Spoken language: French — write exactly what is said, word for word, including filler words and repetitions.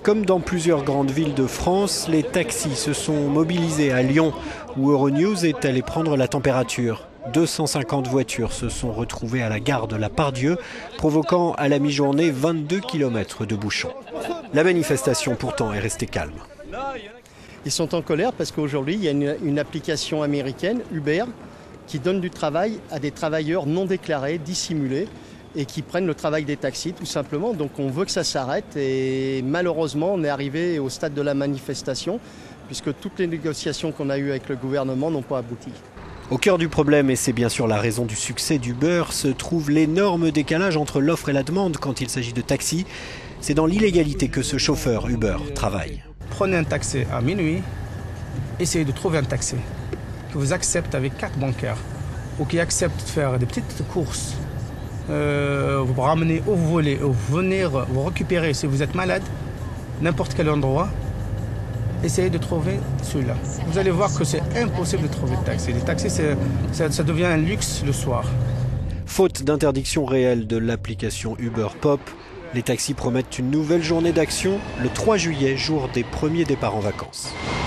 Comme dans plusieurs grandes villes de France, les taxis se sont mobilisés à Lyon, où Euronews est allé prendre la température. deux cent cinquante voitures se sont retrouvées à la gare de la Part-Dieu, provoquant à la mi-journée vingt-deux kilomètres de bouchons. La manifestation pourtant est restée calme. Ils sont en colère parce qu'aujourd'hui, il y a une, une application américaine, Uber, qui donne du travail à des travailleurs non déclarés, dissimulés, et qui prennent le travail des taxis tout simplement. Donc on veut que ça s'arrête et malheureusement on est arrivé au stade de la manifestation puisque toutes les négociations qu'on a eues avec le gouvernement n'ont pas abouti. Au cœur du problème, et c'est bien sûr la raison du succès d'Uber, se trouve l'énorme décalage entre l'offre et la demande quand il s'agit de taxis. C'est dans l'illégalité que ce chauffeur Uber travaille. Prenez un taxi à minuit, essayez de trouver un taxi qui vous accepte avec carte bancaire ou qui accepte de faire des petites courses. Euh, vous ramener où vous voulez, ou venir vous récupérer si vous êtes malade, n'importe quel endroit, essayez de trouver celui-là. Vous allez voir que c'est impossible de trouver de taxi. Les taxis, ça, ça devient un luxe le soir. Faute d'interdiction réelle de l'application Uber Pop, les taxis promettent une nouvelle journée d'action le trois juillet, jour des premiers départs en vacances.